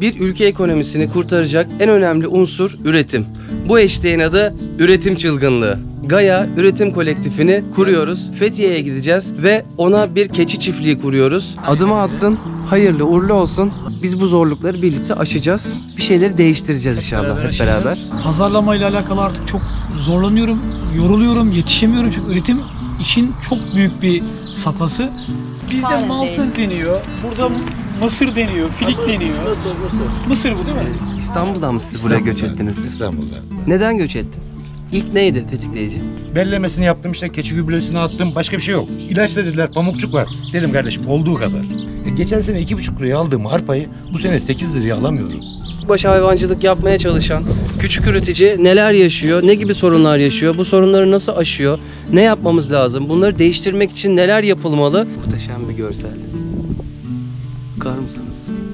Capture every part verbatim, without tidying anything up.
Bir ülke ekonomisini kurtaracak en önemli unsur üretim. Bu eşdeğin adı üretim çılgınlığı. Gaya Üretim Kolektifini kuruyoruz. Fethiye'ye gideceğiz ve ona bir keçi çiftliği kuruyoruz. Adımı attın, hayırlı uğurlu olsun. Biz bu zorlukları birlikte aşacağız. Bir şeyleri değiştireceğiz inşallah hep beraber. Pazarlama ile alakalı artık çok zorlanıyorum, yoruluyorum, yetişemiyorum çünkü üretim işin çok büyük bir safhası. Bizde maltız deniyor, burada mısır deniyor, filik deniyor. Mısır, mısır. Mısır bu değil mi? İstanbul'dan mı siz buraya göç ettiniz? İstanbul'dan. Neden göç ettin? İlk neydi tetikleyici? Bellemesini yaptım, işte keçi gübresini attım, başka bir şey yok. İlaç da dediler, pamukçuk var. Dedim kardeşim olduğu kadar. E, geçen sene iki buçuk liraya aldığım arpayı bu sene sekiz liraya alamıyorum. Baş hayvancılık yapmaya çalışan küçük üretici neler yaşıyor, ne gibi sorunlar yaşıyor, bu sorunları nasıl aşıyor, ne yapmamız lazım, bunları değiştirmek için neler yapılmalı? Muhteşem bir görsel. Bakar mısınız?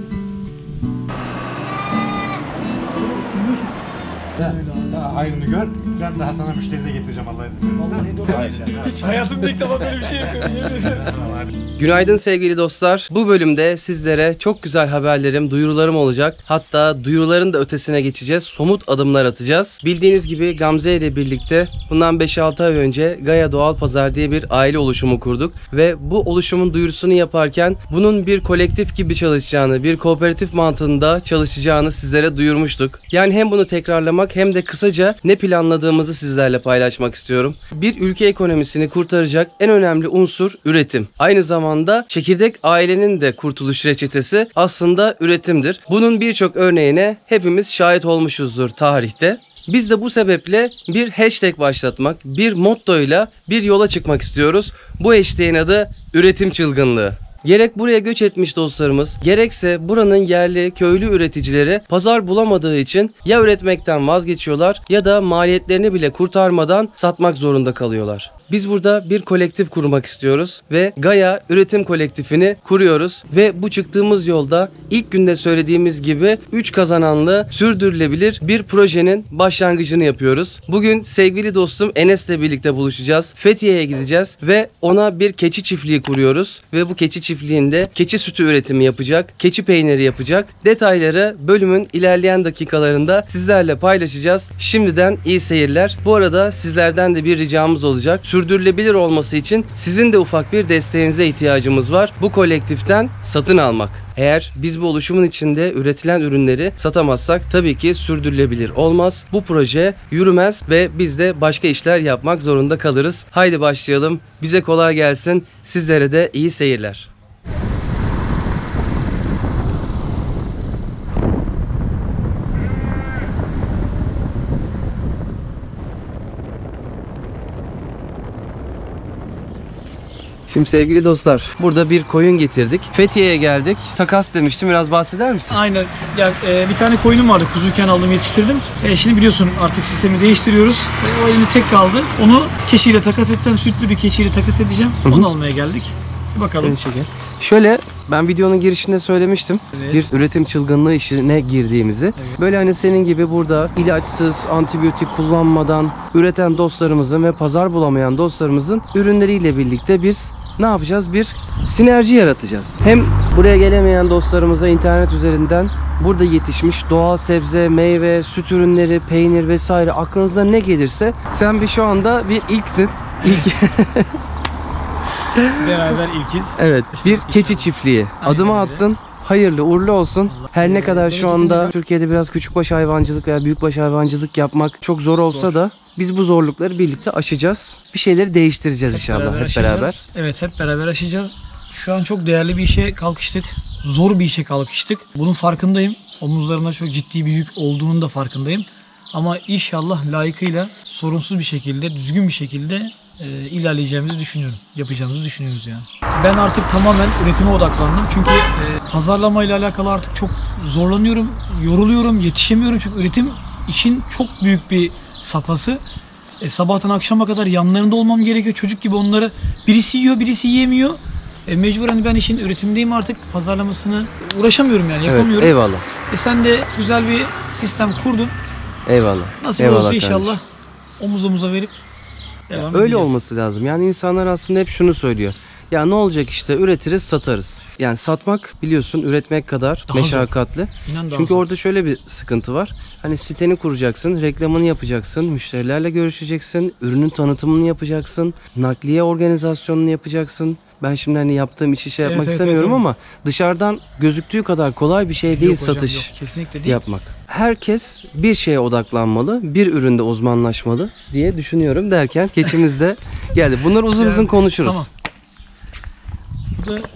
Daha hayrını gör, ben daha sana müşteri de getireceğim Allah izin verirse. Hiç hayatımda ilk defa böyle bir şey yapıyorum. Günaydın sevgili dostlar. Bu bölümde sizlere çok güzel haberlerim, duyurularım olacak. Hatta duyuruların da ötesine geçeceğiz. Somut adımlar atacağız. Bildiğiniz gibi Gamze ile birlikte bundan beş altı ay önce Gaya Doğal Pazar diye bir aile oluşumu kurduk. Ve bu oluşumun duyurusunu yaparken bunun bir kolektif gibi çalışacağını, bir kooperatif mantığında çalışacağını sizlere duyurmuştuk. Yani hem bunu tekrarlamak hem de kısaca ne planladığımızı sizlerle paylaşmak istiyorum. Bir ülke ekonomisini kurtaracak en önemli unsur üretim. Aynı zamanda çekirdek ailenin de kurtuluş reçetesi aslında üretimdir. Bunun birçok örneğine hepimiz şahit olmuşuzdur tarihte. Biz de bu sebeple bir hashtag başlatmak, bir mottoyla bir yola çıkmak istiyoruz. Bu hashtag'in adı üretim çılgınlığı. Gerek buraya göç etmiş dostlarımız, gerekse buranın yerli köylü üreticileri pazar bulamadığı için ya üretmekten vazgeçiyorlar ya da maliyetlerini bile kurtarmadan satmak zorunda kalıyorlar. Biz burada bir kolektif kurmak istiyoruz ve Gaya Üretim Kolektifini kuruyoruz ve bu çıktığımız yolda ilk günde söylediğimiz gibi üç kazananlı sürdürülebilir bir projenin başlangıcını yapıyoruz. Bugün sevgili dostum Enes'le birlikte buluşacağız. Fethiye'ye gideceğiz ve ona bir keçi çiftliği kuruyoruz ve bu keçi çiftliğinde keçi sütü üretimi yapacak, keçi peyniri yapacak. Detayları bölümün ilerleyen dakikalarında sizlerle paylaşacağız. Şimdiden iyi seyirler. Bu arada sizlerden de bir ricamız olacak. Sürdürülebilir olması için sizin de ufak bir desteğinize ihtiyacımız var. Bu kolektiften satın almak. Eğer biz bu oluşumun içinde üretilen ürünleri satamazsak tabii ki sürdürülebilir olmaz. Bu proje yürümez ve biz de başka işler yapmak zorunda kalırız. Haydi başlayalım. Bize kolay gelsin. Sizlere de iyi seyirler. Şimdi sevgili dostlar, burada bir koyun getirdik. Fethiye'ye geldik. Takas demiştim. Biraz bahseder misin? Aynen. Ya, e, bir tane koyunum vardı. Kuzuyken aldım, yetiştirdim. E, şimdi biliyorsun artık sistemi değiştiriyoruz. E, o elini tek kaldı. Onu keçiyle takas etsem, sütlü bir keçiyle takas edeceğim. Hı-hı. Onu almaya geldik. Bakalım. Şöyle, ben videonun girişinde söylemiştim. Evet. Bir üretim çılgınlığı işine girdiğimizi. Evet. Böyle hani senin gibi burada ilaçsız, antibiyotik kullanmadan üreten dostlarımızın ve pazar bulamayan dostlarımızın ürünleriyle birlikte biz ne yapacağız? Bir sinerji yaratacağız. Hem buraya gelemeyen dostlarımıza internet üzerinden burada yetişmiş doğal sebze, meyve, süt ürünleri, peynir vesaire aklınıza ne gelirse sen bir şu anda bir ilksin. İlk. Beraber ilkiz. Evet, bir keçi çiftliği. Adımı attın. Hayırlı uğurlu olsun. Her ne kadar şu anda Türkiye'de biraz küçükbaş hayvancılık veya büyükbaş hayvancılık yapmak çok zor olsa da biz bu zorlukları birlikte aşacağız. Bir şeyleri değiştireceğiz hep inşallah beraber hep beraber. Evet, hep beraber aşacağız. Şu an çok değerli bir işe kalkıştık. Zor bir işe kalkıştık. Bunun farkındayım. Omuzlarımda çok ciddi bir yük olduğunun da farkındayım. Ama inşallah layıkıyla, sorunsuz bir şekilde, düzgün bir şekilde e, ilerleyeceğimizi düşünüyorum. Yapacağımızı düşünüyoruz yani. Ben artık tamamen üretime odaklandım. Çünkü e, pazarlama ile alakalı artık çok zorlanıyorum, yoruluyorum, yetişemiyorum. Çünkü üretim işin çok büyük bir safhası. E, sabahtan akşama kadar yanlarında olmam gerekiyor. Çocuk gibi onları birisi yiyor, birisi yiyemiyor. E, mecburen ben işin üretimindeyim artık. Pazarlamasını uğraşamıyorum yani, yapamıyorum. Evet, eyvallah. E, sen de güzel bir sistem kurdun. Eyvallah. Nasıl eyvallah olursa inşallah kardeşim. omuz omuza verip devam Öyle edeceğiz. olması lazım. Yani insanlar aslında hep şunu söylüyor. Ya ne olacak işte, üretiriz satarız. Yani satmak biliyorsun üretmek kadar Daha zor. meşakkatli. İnan daha Çünkü zor. orada şöyle bir sıkıntı var. Hani siteni kuracaksın, reklamını yapacaksın, müşterilerle görüşeceksin, ürünün tanıtımını yapacaksın, nakliye organizasyonunu yapacaksın. Ben şimdi hani yaptığım işi şey yapmak Evet, evet, istemiyorum evet. ama dışarıdan gözüktüğü kadar kolay bir şey değil Yok hocam, satış yok. Kesinlikle değil. yapmak. Herkes bir şeye odaklanmalı, bir üründe uzmanlaşmalı diye düşünüyorum derken keçimiz de geldi. Bunları uzun uzun konuşuruz. Tamam. Bu da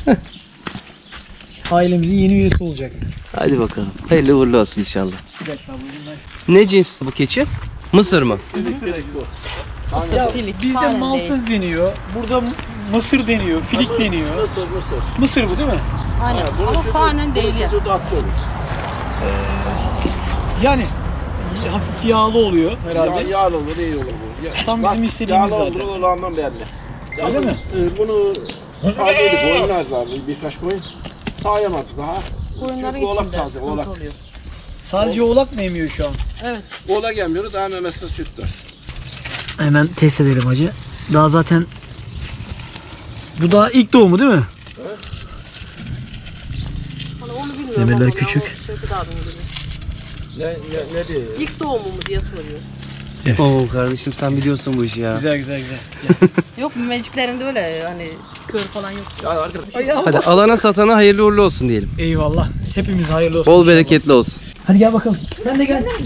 ailemizin yeni üyesi olacak. Hadi bakalım. Hayırlı uğurlu olsun inşallah. Bir dakika bunlar. Ne cins bu keçi? Mısır mı? Ya Filik, bizde fare maltız deniyor. Burada mısır deniyor, filik deniyor. Mısır, mısır. Mısır bu değil mi? Aynen. Ama sahnen değil ya. Sütü tatlı olur. Yani hafif yağlı oluyor herhalde. Ya, yağlı olur, iyi olur bu. Ya, Tam bak, bizim istediğimiz yağlı zaten. olur, olandan belli. Öyle mi? E, bunu aldıydık, oyunlar zaten birkaç koyun. Sağayamadık daha. Koyunların Çünkü oğlak içinde taze, sıkıntı oğlak. oluyor. Sadece oğlak mı emiyor şu an? Evet. Oğlak yemiyoruz, daha memesinde süt var. Hemen test edelim hacı. Daha zaten bu daha ilk doğumu değil mi? Hani onu bilmiyorum Memeler ama küçük. o Şevket abim bilir. Ne, ne, ne diyor? İlk doğumu mu diye soruyor. Evet. Oo kardeşim sen biliyorsun bu işi ya. Güzel güzel güzel. Yok memeciklerinde öyle hani kör falan yok. Ya arkadaş. Hadi alana satana hayırlı uğurlu olsun diyelim. Eyvallah. Hepimiz hayırlı olsun. Bol inşallah. bereketli olsun. Hadi gel bakalım. Sen de gel.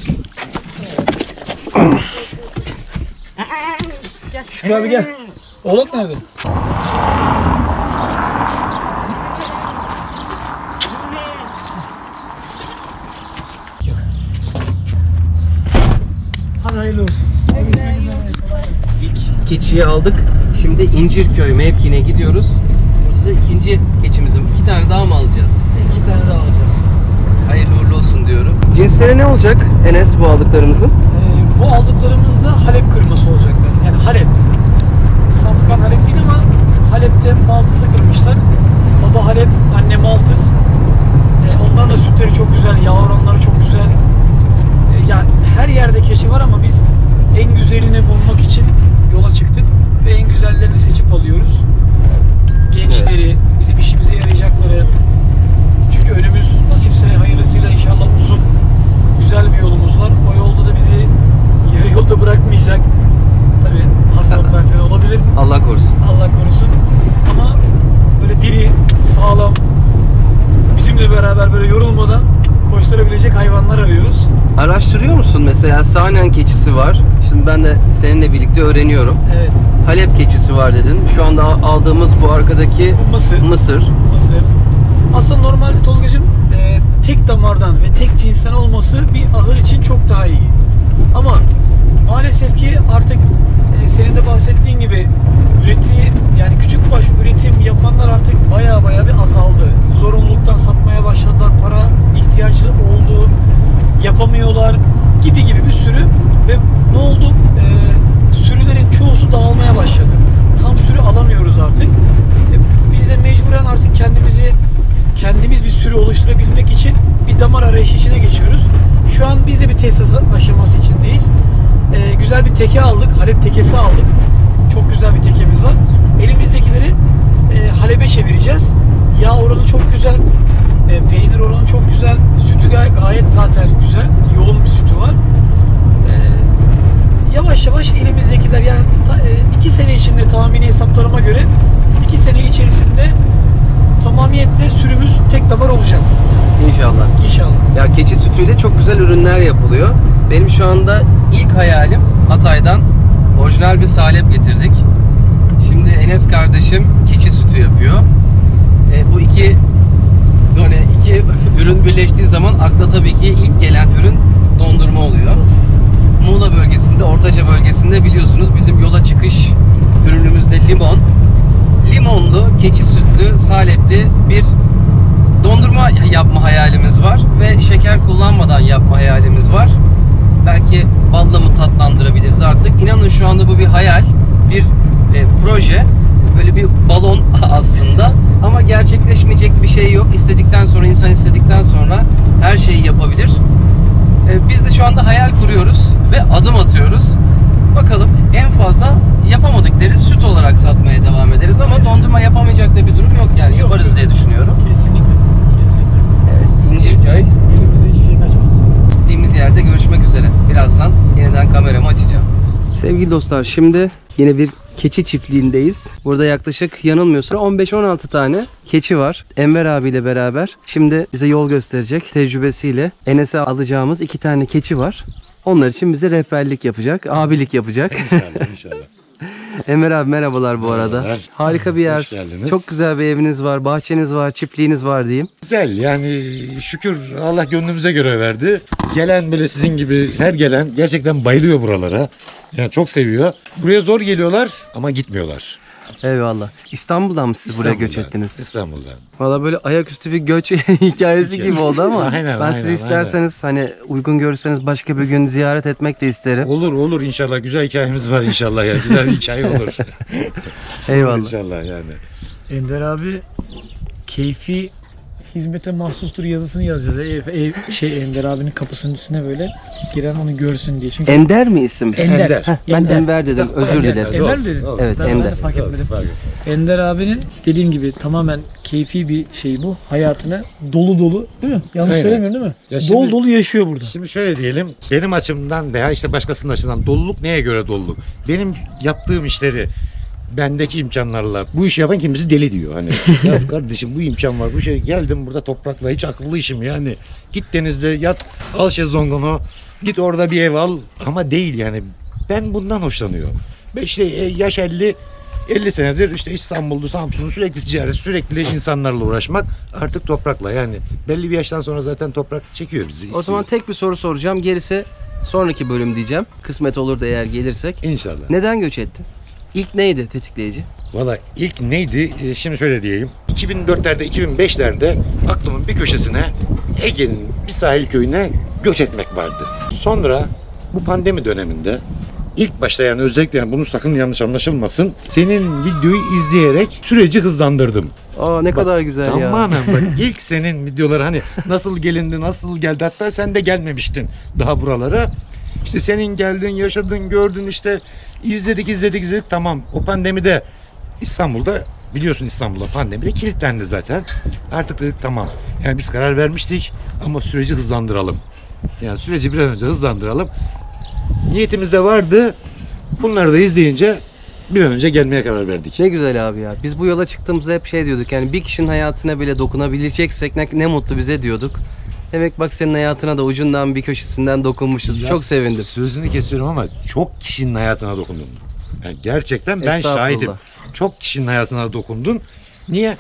Şükrü abi gel. Oğlak nerede? Yok. Hadi hayırlı olsun. İlk keçiyi aldık. Şimdi İncirköy mevkine gidiyoruz. Burada da ikinci keçimizin. İki tane daha mı alacağız? İki tane daha alacağız. Hayırlı uğurlu olsun diyorum. Cinsleri ne olacak Enes bu aldıklarımızın? Ee, bu aldıklarımız da Halep kırması olacaklar. Yani Halep. Safkan Halep değil ama Halep'le Maltız'ı kırmışlar. Baba Halep, anne Maltız. Ee, onların da sütleri çok güzel, yağ oranları çok güzel. Ee, yani her yerde keçi var ama biz en güzelini bulmak için yola çıktık ve en güzellerini seçip alıyoruz. Gençleri, bizim işimize yarayacakları. Çünkü önümüz nasipse hayırlısıyla inşallah uzun, güzel bir yolumuz var. O yolda da bizi yarı yolda bırakmayacak. Tabii hastalıklar falan olabilir. Allah korusun. Allah korusun. Ama böyle diri, sağlam, bizimle beraber böyle yorulmadan koşturabilecek hayvanlar arıyoruz. Araştırıyor musun mesela? Sahnen keçisi var. Şimdi ben de seninle birlikte öğreniyorum. Evet. Halep keçisi var dedin. Şu anda aldığımız bu arkadaki Bu mısır. mısır. Mısır. Aslında normalde Tolgacığım e, tek damardan ve tek cinsten olması bir ahır için çok daha iyi. Ama maalesef ki artık e, senin de bahsettiğin gibi üretim yani küçük baş üretim yapanlar artık baya baya bir azaldı. Zorunluluktan satmaya başladılar. Para ihtiyacı oldu. Yapamıyorlar gibi gibi bir sürü ve ne oldu? E, sürülerin çoğusu dağılmaya başladı. Tam sürü alamıyoruz artık. E, biz de mecburen artık kendimizi kendimiz bir sürü oluşturabilmek için bir damar arayışı içine geçiyoruz. Şu an biz de bir test aşaması içindeyiz. Ee, güzel bir teke aldık. Halep tekesi aldık. Çok güzel bir tekemiz var. Elimizdekileri e, Halep'e çevireceğiz. Yağ oranı çok güzel. E, peynir oranı çok güzel. Sütü gay- gayet zaten güzel. Yoğun bir sütü var. E, yavaş yavaş elimizdekiler yani ta, e, iki sene içinde tahmini hesaplarıma göre iki sene içerisinde tamamiyetle sürümüz tek damar olacak. İnşallah. İnşallah. Ya keçi sütüyle çok güzel ürünler yapılıyor. Benim şu anda ilk hayalim Hatay'dan orijinal bir salep getirdik. Şimdi Enes kardeşim keçi sütü yapıyor. E, bu iki done, iki ürün birleştiği zaman akla tabii ki ilk gelen ürün dondurma oluyor. Muğla bölgesinde, Ortaca bölgesinde biliyorsunuz bizim yola çıkış ürünümüz de limon. Limonlu, keçi sütlü, salepli bir dondurma yapma hayalimiz var ve şeker kullanmadan yapma hayalimiz var. Belki balla mı tatlandırabiliriz artık. İnanın şu anda bu bir hayal, bir e, proje. Böyle bir balon aslında ama gerçekleşmeyecek bir şey yok. İstedikten sonra, insan istedikten sonra her şeyi yapabilir. E, biz de şu anda hayal kuruyoruz ve adım atıyoruz. Bakalım en fazla yapamadıkları süt olarak olarak satmaya devam ederiz ama dondurma yapamayacak da bir durum yok yani. Yaparız diye düşünüyorum. Kesinlikle. Kesinlikle. Evet, İncirköy. Bize hiçbir şey kaçmaz. Gittiğimiz yerde görüşmek üzere. Birazdan yeniden kameramı açacağım. Sevgili dostlar, şimdi yine bir keçi çiftliğindeyiz. Burada yaklaşık yanılmıyorsam on beş on altı tane keçi var. Enver abiyle beraber şimdi bize yol gösterecek tecrübesiyle. Enes'e alacağımız iki tane keçi var. Onlar için bize rehberlik yapacak, abilik yapacak. İnşallah inşallah. Enver abi merhabalar bu arada. Merhabalar. Harika bir yer. Hoş geldiniz. Çok güzel bir eviniz var, bahçeniz var, çiftliğiniz var diyeyim. Güzel yani şükür Allah gönlümüze göre verdi. Gelen böyle sizin gibi her gelen gerçekten bayılıyor buralara. Yani çok seviyor. Buraya zor geliyorlar ama gitmiyorlar. Eyvallah. İstanbul'dan mı siz buraya göç İstanbul'dan, ettiniz? İstanbul'dan. Valla böyle ayaküstü bir göç hikayesi gibi oldu ama Aynen, ben aynen, sizi isterseniz hani uygun görürseniz başka bir gün ziyaret etmek de isterim. Olur olur inşallah güzel hikayemiz var inşallah ya. Güzel bir hikaye olur. Eyvallah. İnşallah yani. Ender abi keyfi hizmete mahsustur yazısını yazacağız. Ev, ev, şey Ender abinin kapısının üstüne böyle giren onu görsün diye. Çünkü Ender mi isim? Ender. Ender. Heh, ben Ender. Enver dedim. Özür dilerim. Ender mi dedin? Evet, Tamam, Ender. ben de fark etmedim. Fark etmez. Ender abinin dediğim gibi tamamen keyfi bir şey bu. Hayatını dolu dolu değil mi? Yanlış Aynen. söylemiyorum değil mi? Ya şimdi- dolu dolu yaşıyor burada. Şimdi şöyle diyelim, benim açımdan veya işte başkasının açısından doluluk neye göre doluluk? Benim yaptığım işleri bendeki imkanlarla bu işi yapan kimisi deli diyor hani. Ya kardeşim bu imkan var, bu şey geldim burada toprakla hiç akıllı işim yani. Git denizde yat, al şezlongunu, git orada bir ev al ama değil yani. Ben bundan hoşlanıyorum. Ben işte e, yaş elli elli senedir işte İstanbul'da, Samsun'da sürekli ticaret, sürekli insanlarla uğraşmak artık toprakla yani. Belli bir yaştan sonra zaten toprak çekiyor bizi. O istiyor. zaman tek bir soru soracağım. Gerisi sonraki bölüm diyeceğim. Kısmet olur da eğer gelirsek. İnşallah. Neden göç ettin? İlk neydi tetikleyici? Valla ilk neydi? Ee, Şimdi şöyle diyeyim. iki bin dörtlerde, iki bin beşlerde aklımın bir köşesine Ege'nin bir sahil köyüne göç etmek vardı. Sonra bu pandemi döneminde ilk başta yani özellikle yani bunu sakın yanlış anlaşılmasın. Senin videoyu izleyerek süreci hızlandırdım. Aa ne kadar güzel ya. Tamamen bak ilk senin videoları hani nasıl gelindi, nasıl geldi hatta sen de gelmemiştin daha buralara. İşte senin geldin, yaşadın, gördün işte izledik, izledik, izledik tamam. O pandemide İstanbul'da biliyorsun İstanbul'da pandemide kilitlendi zaten. Artık dedik tamam. Yani biz karar vermiştik ama süreci hızlandıralım. Yani süreci bir an önce hızlandıralım. Niyetimiz de vardı. Bunları da izleyince bir an önce gelmeye karar verdik. Ne güzel abi ya. Biz bu yola çıktığımızda hep şey diyorduk. Yani bir kişinin hayatına bile dokunabileceksek ne, ne mutlu bize diyorduk. Demek bak senin hayatına da ucundan bir köşesinden dokunmuşuz. Ya Çok sevindim. Sözünü kesiyorum ama çok kişinin hayatına dokundun. Yani gerçekten ben Estağfurullah. şahidim. Çok kişinin hayatına dokundun. Niye?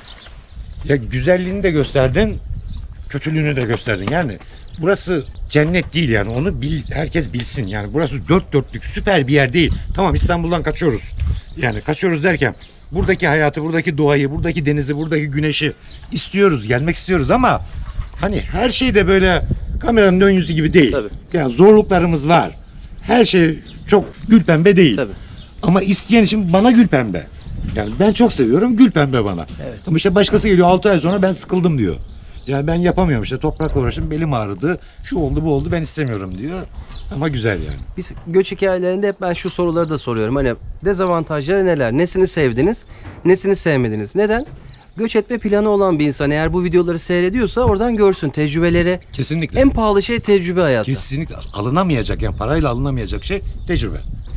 Ya güzelliğini de gösterdin, kötülüğünü de gösterdin. Yani burası cennet değil yani onu bil, herkes bilsin. Yani burası dört dörtlük süper bir yer değil. Tamam İstanbul'dan kaçıyoruz. Yani kaçıyoruz derken buradaki hayatı, buradaki doğayı, buradaki denizi, buradaki güneşi istiyoruz, gelmek istiyoruz ama hani her şey de böyle kameranın ön yüzü gibi değil. Tabii. Yani zorluklarımız var. Her şey çok gül pembe değil. Tabii. Ama isteyen için bana gül pembe. Yani ben çok seviyorum gül pembe bana. Evet. Ama işte başkası geliyor altı ay sonra ben sıkıldım diyor. Yani ben yapamıyorum işte toprakla uğraştım belim ağrıdı. Şu oldu bu oldu ben istemiyorum diyor. Ama güzel yani. Biz göç hikayelerinde hep ben şu soruları da soruyorum. Hani dezavantajları neler? Nesini sevdiniz? Nesini sevmediniz? Neden? Göç etme planı olan bir insan eğer bu videoları seyrediyorsa oradan görsün tecrübeleri. Kesinlikle. En pahalı şey tecrübe hayatta. Kesinlikle alınamayacak yani parayla alınamayacak şey tecrübe.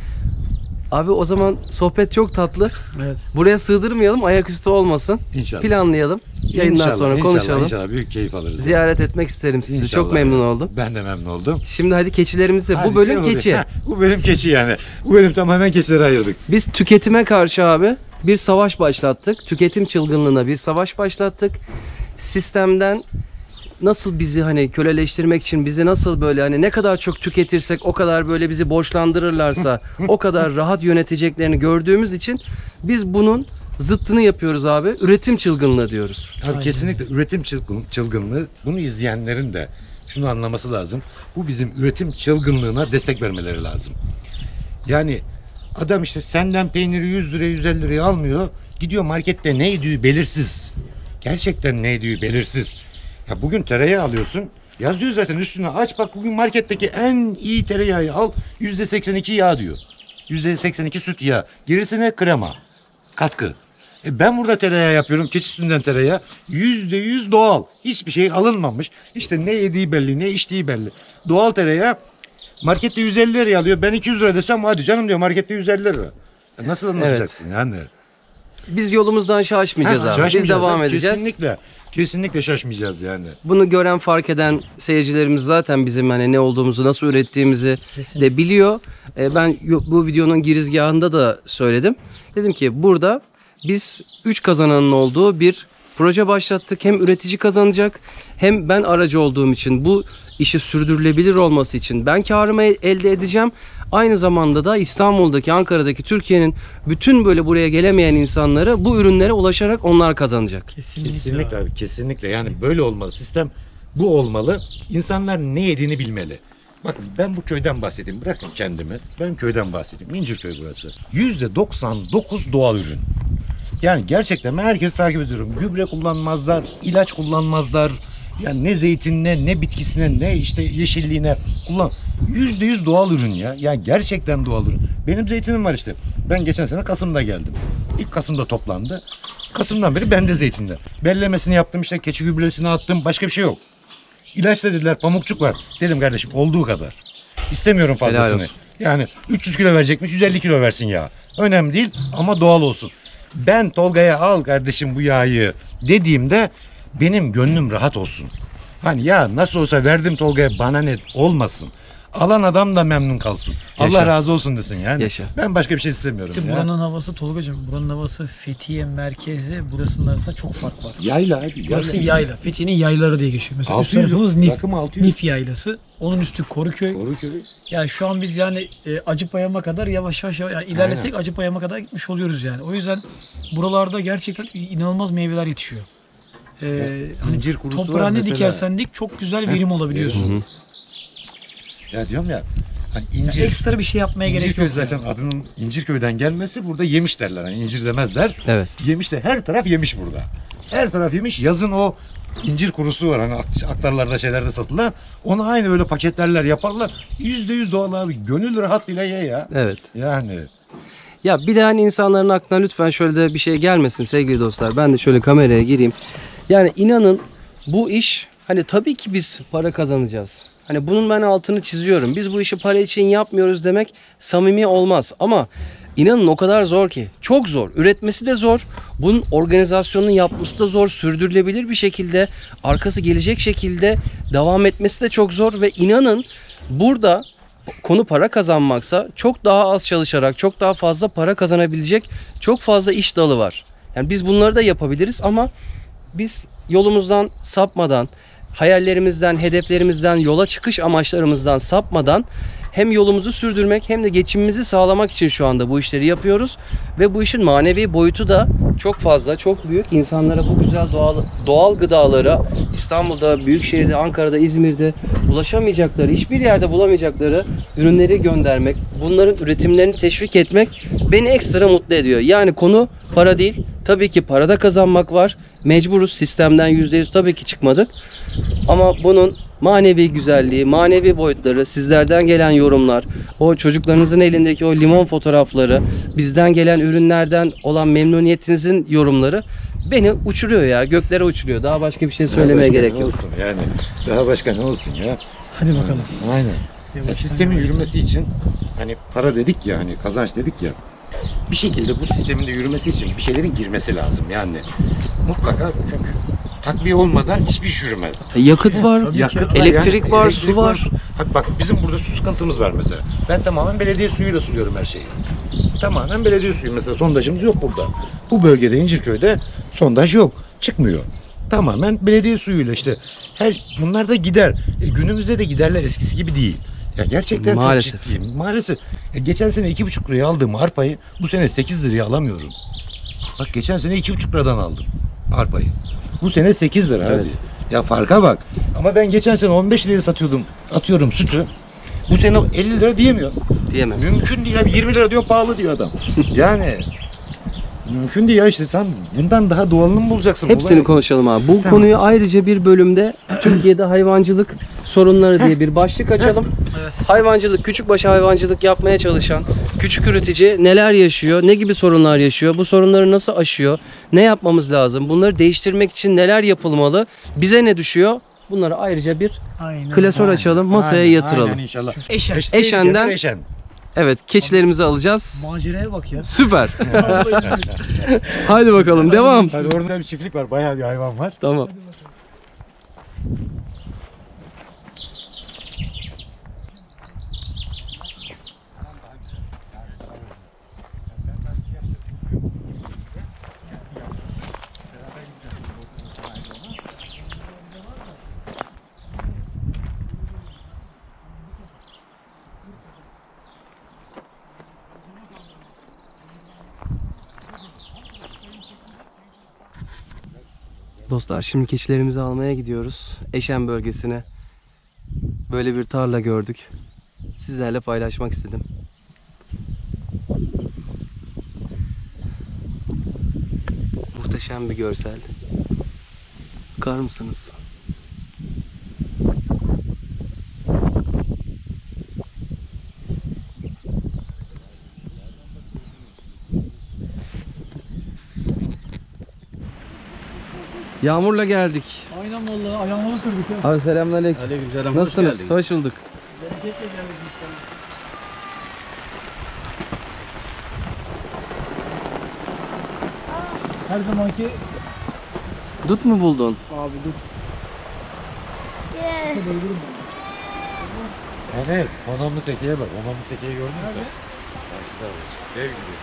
Abi o zaman sohbet çok tatlı. Evet. Buraya sığdırmayalım, ayaküstü olmasın. İnşallah. Planlayalım. Yayından İnşallah, sonra inşallah, konuşalım. İnşallah büyük keyif alırız. Ziyaret etmek isterim sizi. İnşallah. Çok memnun oldum. Ben de memnun oldum. Şimdi hadi keçilerimize. Hadi, Bu bölüm değil mi? keçi. Heh, bu bölüm keçi yani. Bu bölüm tamamen keçilere ayırdık. Biz tüketime karşı abi bir savaş başlattık. Tüketim çılgınlığına bir savaş başlattık. Sistemden nasıl bizi hani köleleştirmek için bizi nasıl böyle hani ne kadar çok tüketirsek o kadar böyle bizi borçlandırırlarsa o kadar rahat yöneteceklerini gördüğümüz için biz bunun zıttını yapıyoruz abi. Üretim çılgınlığı diyoruz. Abi kesinlikle üretim çılgın, çılgınlığı. Bunu izleyenlerin de şunu anlaması lazım. Bu bizim üretim çılgınlığına destek vermeleri lazım. Yani adam işte senden peyniri yüz liraya yüz elli liraya almıyor. Gidiyor markette ne yediği belirsiz. Gerçekten ne yediği belirsiz. Ya bugün tereyağı alıyorsun. Yazıyor zaten üstüne aç bak bugün marketteki en iyi tereyağı al. yüzde seksen iki yağ diyor. yüzde seksen iki süt yağı. Gerisine krema. Katkı. E ben burada tereyağı yapıyorum. Keçi sütünden tereyağı. Yüzde yüz doğal. Hiçbir şey alınmamış. İşte ne yediği belli, ne içtiği belli. Doğal tereyağı markette yüz elli liraya alıyor. Ben iki yüz lira desem hadi canım diyor markette yüz elli lira. E nasıl anlatacaksın evet. yani? Biz yolumuzdan şaşmayacağız Ha, abi. şaşmayacağız Biz devam abi. edeceğiz. Kesinlikle. Kesinlikle şaşmayacağız yani. Bunu gören, fark eden seyircilerimiz zaten bizim hani ne olduğumuzu, nasıl ürettiğimizi Kesinlikle. de biliyor. Ee, ben yo- bu videonun girizgahında da söyledim. Dedim ki burada biz üç kazananın olduğu bir proje başlattık. Hem üretici kazanacak, hem ben aracı olduğum için bu işi sürdürülebilir olması için ben karımı elde edeceğim. Aynı zamanda da İstanbul'daki, Ankara'daki, Türkiye'nin bütün böyle buraya gelemeyen insanlara bu ürünlere ulaşarak onlar kazanacak. Kesinlikle. Kesinlikle abi kesinlikle. Yani böyle olmalı. Sistem bu olmalı. İnsanlar ne yediğini bilmeli. Bakın ben bu köyden bahsedeyim. Bırakın kendimi. Ben köyden bahsedeyim. İncirköy burası. yüzde doksan dokuz doğal ürün. Yani gerçekten ben herkesi takip ediyorum. Gübre kullanmazlar, ilaç kullanmazlar. Yani ne zeytinine, ne bitkisine, ne işte yeşilliğine kullan. Yüzde yüz doğal ürün ya. Yani gerçekten doğal ürün. Benim zeytinim var işte. Ben geçen sene Kasım'da geldim. İlk Kasım'da toplandı. Kasım'dan beri bende zeytinde. Bellemesini yaptım işte, keçi gübresini attım. Başka bir şey yok. İlaç da dediler, pamukçuk var. Dedim kardeşim olduğu kadar. İstemiyorum fazlasını. Yani üç yüz kilo verecekmiş, yüz elli kilo versin ya. Önemli değil ama doğal olsun. Ben Tolga'ya al kardeşim bu yağı dediğimde benim gönlüm rahat olsun. Hani ya nasıl olsa verdim Tolga'ya bana ne olmasın. Alan adam da memnun kalsın. Yaşa. Allah razı olsun desin yani. Yaşa. Ben başka bir şey istemiyorum. İşte ya. buranın havası Tolgacığım, buranın havası Fethiye merkezi, burasının arasında çok fark var. Yayla abi. Burası yayla. Fethiye'nin yayları diye geçiyor. Mesela üst altı yüz tarafımız Nif. rakım altı yüz. Nif yaylası. Onun üstü Koruköy. Doğru köy. Yani şu an biz yani e, Acıpayam'a kadar yavaş yavaş yani ilerlesek Acıpayam'a kadar gitmiş oluyoruz yani. O yüzden buralarda gerçekten inanılmaz meyveler yetişiyor. Ee, hani incir kurusu var toprağa ne mesela. dikersen dik çok güzel verim olabiliyorsun. Hı hı. Ya diyorum ya hani Yani incir, ekstra bir şey yapmaya gerek İncirköy yok. zaten adının İncirköy'den gelmesi burada yemiş derler. Hani incir demezler. Evet. Yemiş de her taraf yemiş burada. Her taraf yemiş. Yazın o incir kurusu var hani aktarlarda şeylerde satılır. Onu aynı böyle paketlerler yaparlar. Yüzde yüz doğal abi. Gönül rahatlığıyla ye ya. Evet. Yani. Ya bir de hani insanların aklına lütfen şöyle de bir şey gelmesin sevgili dostlar. Ben de şöyle kameraya gireyim. Yani inanın bu iş hani tabii ki biz para kazanacağız. Hani bunun ben altını çiziyorum. Biz bu işi para için yapmıyoruz demek samimi olmaz. Ama inanın o kadar zor ki. Çok zor. Üretmesi de zor. Bunun organizasyonunu yapması da zor. Sürdürülebilir bir şekilde, arkası gelecek şekilde devam etmesi de çok zor. Ve inanın burada konu para kazanmaksa çok daha az çalışarak çok daha fazla para kazanabilecek çok fazla iş dalı var. Yani biz bunları da yapabiliriz ama biz yolumuzdan sapmadan, hayallerimizden, hedeflerimizden, yola çıkış amaçlarımızdan sapmadan hem yolumuzu sürdürmek hem de geçimimizi sağlamak için şu anda bu işleri yapıyoruz. Ve bu işin manevi boyutu da çok fazla, çok büyük. İnsanlara bu güzel doğal, doğal gıdalara İstanbul'da, Büyükşehir'de, Ankara'da, İzmir'de ulaşamayacakları, hiçbir yerde bulamayacakları ürünleri göndermek, bunların üretimlerini teşvik etmek beni ekstra mutlu ediyor. Yani konu para değil. Tabii ki parada kazanmak var. Mecburuz. Sistemden yüzde yüz tabii ki çıkmadık. Ama bunun manevi güzelliği, manevi boyutları, sizlerden gelen yorumlar, o çocuklarınızın elindeki o limon fotoğrafları, bizden gelen ürünlerden olan memnuniyetinizin yorumları beni uçuruyor ya. Göklere uçuruyor. Daha başka bir şey söylemeye gerek yok. Olsun yani. Daha başka ne olsun ya. Hadi bakalım. Aynen. Ya Yavaştan sistemin yavaştan. yürümesi için hani para dedik ya hani kazanç dedik ya. Bir şekilde bu sistemin de yürümesi için bir şeylerin girmesi lazım yani. Mutlaka çünkü takviye olmadan hiçbir iş yürümez. Yakıt var, Tabii ki. Yakıt var, elektrik yani, var, elektrik su var. su- Bak, bak bizim burada su sıkıntımız var mesela. Ben tamamen belediye suyuyla suluyorum her şeyi. Tamamen belediye suyu mesela sondajımız yok burada. Bu bölgede İncirköy'de sondaj yok. Çıkmıyor. Tamamen belediye suyuyla işte. Her bunlar da gider. E, günümüzde de giderler eskisi gibi değil. Ya gerçekten Maalesef. çok ciddiyim. Maalesef. Ya geçen sene iki buçuk liraya aldığım arpayı bu sene sekiz liraya alamıyorum. Bak geçen sene iki buçuk liradan aldım arpayı. Bu sene sekiz lira Evet. abi. Ya farka bak. Ama ben geçen sene on beş liraya satıyordum. Atıyorum sütü. Bu sene elli lira diyemiyor. Diyemez. Mümkün değil abi. yirmi lira diyor pahalı diyor adam. Yani Mümkün değil ya işte sen bundan daha doğalını mı bulacaksın? Hepsini Olay- konuşalım abi. Bu konuyu ayrıca bir bölümde Türkiye'de hayvancılık sorunları diye bir başlık açalım. Evet. Hayvancılık, küçükbaş hayvancılık yapmaya çalışan küçük üretici neler yaşıyor, ne gibi sorunlar yaşıyor, bu sorunları nasıl aşıyor, ne yapmamız lazım, bunları değiştirmek için neler yapılmalı, bize ne düşüyor? Bunları ayrıca bir Aynen. klasör açalım, masaya Aynen, yatıralım. Aynen inşallah. Eşen. Eş- Eşenden- Eşen. Evet, keçilerimizi alacağız. Maceraya bak ya. Süper. Haydi bakalım, devam. Hadi orada bir çiftlik var. Bayağı bir hayvan var. Tamam. Dostlar, şimdi keçilerimizi almaya gidiyoruz. Eşen bölgesine. Böyle bir tarla gördük. Sizlerle paylaşmak istedim. Muhteşem bir görsel. Bakar mısınız? Yağmurla geldik. Aynen vallahi ayağımı sürdük ya. Abi selamünaleyküm. Aleykümselam. Nasılsınız? Hoş bulduk. Bereketle geldik inşallah. Her zamanki Dut mu buldun? abi dur. Evet. Onamlı tekeye bak. Onamlı tekeyi gördün mü sen? Karşıda var. Dev gibi.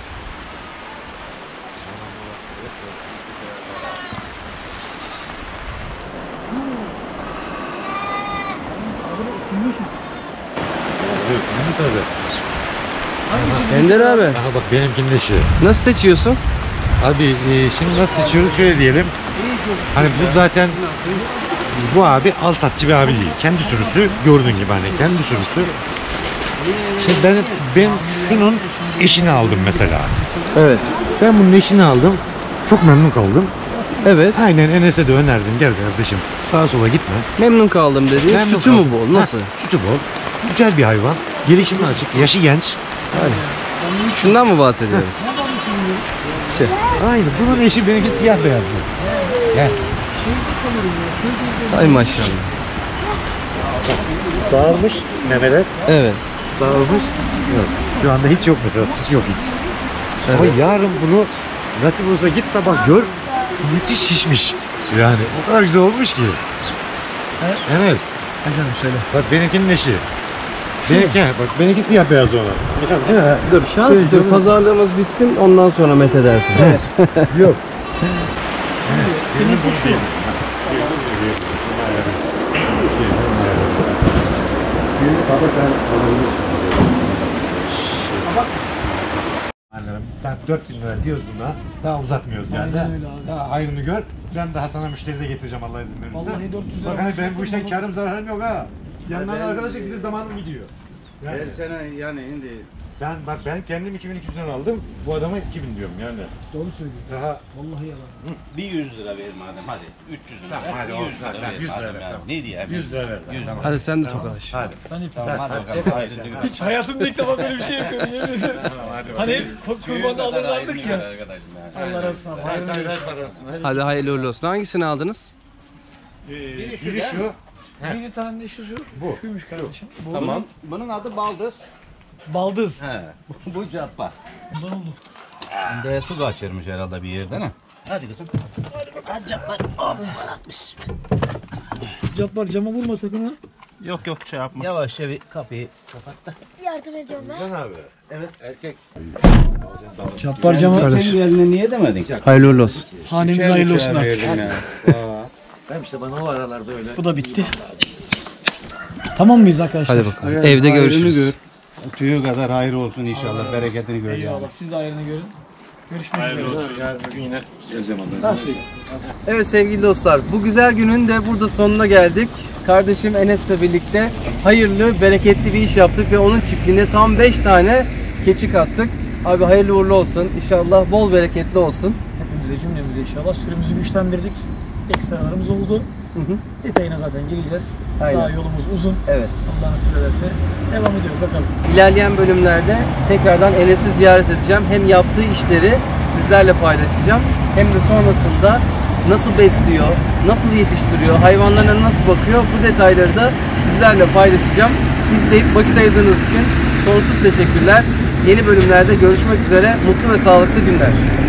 Isınmışız. Biliyorsun değil mi tabii? Ender abi, Aha bak benimkinin eşi. nasıl seçiyorsun? Abi e, şimdi nasıl seçiyoruz şöyle diyelim. Hani bu zaten bu abi al satçı bir abi değil. Kendi sürüsü gördüğün gibi hani kendi sürüsü. Şimdi ben ben şunun eşini aldım mesela. Evet. Ben bunun eşini aldım. Çok memnun kaldım. Evet. Aynen Enes'e de önerdim. Gel kardeşim sağa sola gitme. Memnun kaldım dedi. Memnun Sütü mü kaldım. bol? Nasıl? Heh, sütü bol. Güzel bir hayvan. Gelişimi açık. Yaşı genç. Şundan mı bahsediyoruz? Şey. Aynen. Bunun eşi benimki siyah beyazlı. Gel. Ay maşallah. Sağırmış memeler. Evet. Sağırmış. Yok. Şu anda hiç yok mesela. Süt yok hiç. Evet. Ama yarın bunu nasip olsa git sabah gör. Müthiş şişmiş. Yani o kadar güzel olmuş ki. Evet. Ha canım söyle. Bak benimkinin eşi. Benimki, bak benimki siyah beyaz olan. Dur şans dur. Pazarlığımız bitsin ondan sonra met edersin. Yok. Senin kuş yok. Ben dört bin lira diyoruz buna. Daha uzatmıyoruz yani. Aynen öyle abi. Daha hayrını gör. Ben daha sana müşteri de getireceğim Allah izin verirse. Vallahi dört yüz lira. Bak hani benim bu işten karım zararım yok ha. Yandan arkadaşım bir de zamanım gidiyor. Yani Her sene yani indi. sen bak ben kendim iki bin iki yüzden aldım. Bu adama iki bin diyorum yani. Doğru söylüyor. Daha Vallahi yalan. Bir yüz lira ver madem hadi. üç yüz lira. Tamam, hadi Bir yüz olsun, lira hadi, ver yüz lira madem ver, yani. tamam. Ne diye? yüz lira ver. yüz lira. Tamam. Hadi sen de Tamam. tokalaş. Hadi. Ben hep Tamam hadi bakalım. Haydi. hiç hayatımda ilk defa böyle bir şey yapıyorum yemin ederim. Hani kur- kurbanı alırlardık ya. Arkadaşım yani. Allah razı olsun. Sen sen ver parasını. Hadi hayırlı uğurlu olsun. Hangisini aldınız? Ee, Biri şu biri değil şu. Bir tane de şu şu. Bu. Şuymuş kardeşim. Bu. Tamam. Bunun adı baldız. Baldız. He. Bu cappa. Bundan oldu. De su kaçırmış herhalde bir yerden ha. Hadi kızım. Cabbar cama vurma sakın ha. Yok yok şey yapmaz. Yavaşça bir kapıyı kapat da. Yardım ediyorum ben. Sen abi. Evet erkek. Cabbar cama. Kardeşim. Kendine niye demedin? Hayırlı uğurlu olsun. Hanemiz hayırlı olsun artık. Ben işte bana o aralarda öyle. Bu da bitti. Tamam mıyız arkadaşlar? Hadi bakalım. Evde görüşürüz. Tüyü kadar hayır olsun inşallah. Bereketini gör yani. Eyvallah. Siz de ayrını görün. Görüşmek üzere. Yarın bir gün yine geleceğim ondan. Evet sevgili dostlar, bu güzel günün de burada sonuna geldik. Kardeşim Enes'le birlikte hayırlı, bereketli bir iş yaptık ve onun çiftliğine tam beş tane keçi kattık. Abi hayırlı uğurlu olsun. İnşallah bol bereketli olsun. Hepimize, cümlemize inşallah sürümüzü güçlendirdik. Ekstralarımız oldu. Hı hı. Detayına zaten geleceğiz. Aynen. Daha yolumuz uzun. Evet. Allah nasip ederse devam ediyoruz bakalım. İlerleyen bölümlerde tekrardan Enes'i ziyaret edeceğim. Hem yaptığı işleri sizlerle paylaşacağım. Hem de sonrasında nasıl besliyor, nasıl yetiştiriyor, hayvanlarına nasıl bakıyor, bu detayları da sizlerle paylaşacağım. İzleyip vakit ayırdığınız için sonsuz teşekkürler. Yeni bölümlerde görüşmek üzere. Mutlu ve sağlıklı günler.